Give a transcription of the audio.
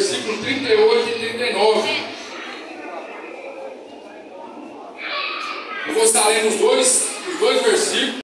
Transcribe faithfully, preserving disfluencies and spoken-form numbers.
versículo trinta e oito e trinta e nove. Eu vou estar lendo os dois, os dois versículos.